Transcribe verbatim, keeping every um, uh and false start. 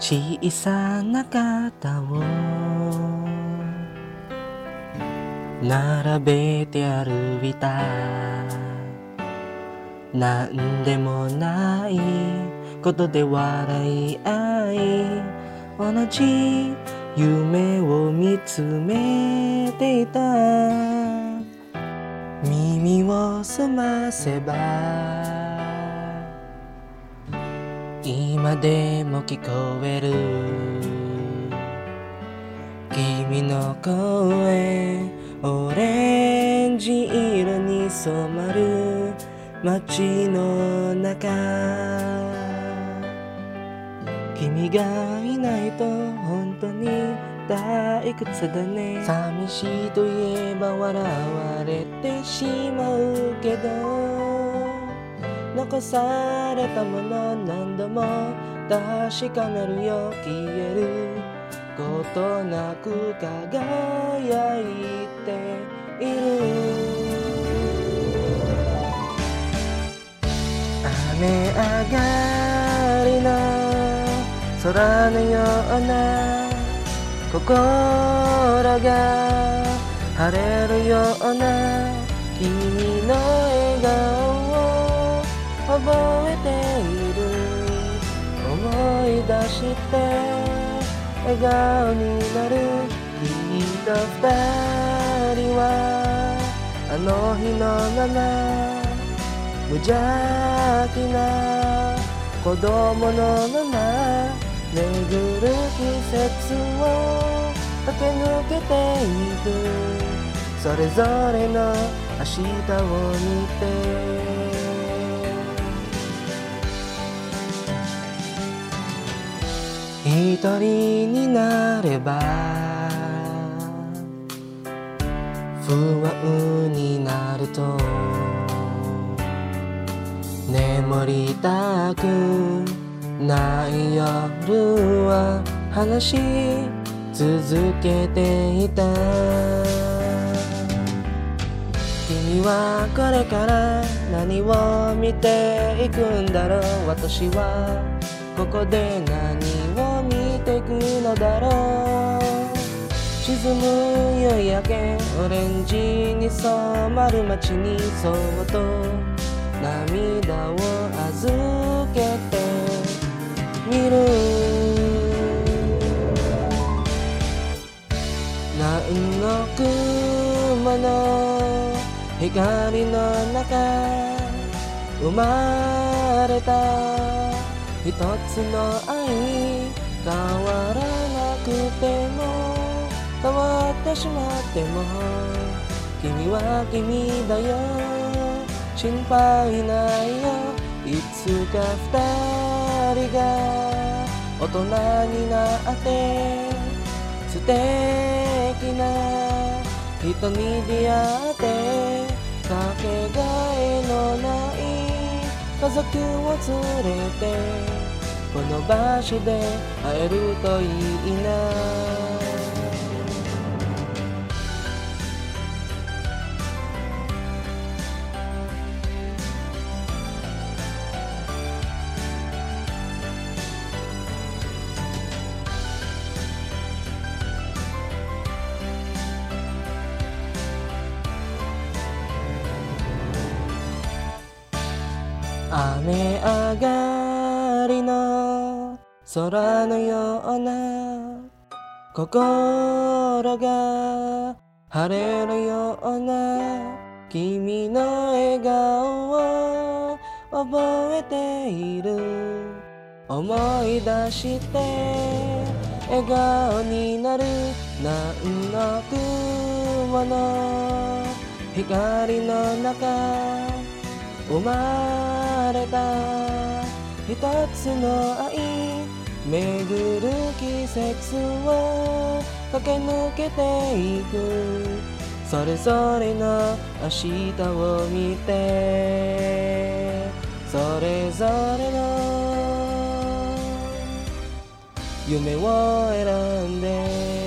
小さな肩を並べて歩いた。なんでもないことで笑い合い、同じ夢を見つめていた。耳を澄ませば今でも聞こえる君の声、オレンジ色に染まる街の中。君がいないと本当に退屈だね。寂しいといえば笑われてしまうけど、残されたもの何度も確かめるよ。消えることなく輝いている。雨上がりの空のような心が晴れるような君の笑顔を覚えている。思い出して笑顔になる。きっと二人はあの日のまま無邪気な子供のまま巡る季節を駆け抜けていく。それぞれの明日を見て一人になれば不安になると眠りたくない夜は話し続けていた。君はこれから何を見ていくんだろう。私はここで何を見ていくのだろう。沈む夕焼けオレンジに染まる街にそっと涙を預けてみる。何の雲の光の中生まれた一つの愛、変わらなくても変わってしまっても君は君だよ、心配ないよ。いつか二人が大人になって素敵な人に出会ってかけがえのない家族を連れてこの場所で会えるといいな。雨上がりの空のような心が晴れるような君の笑顔を覚えている。思い出して笑顔になる。何の雲の光の中生まれた一つの愛、巡る季節を駆け抜けていく。それぞれの明日を見てそれぞれの夢を選んで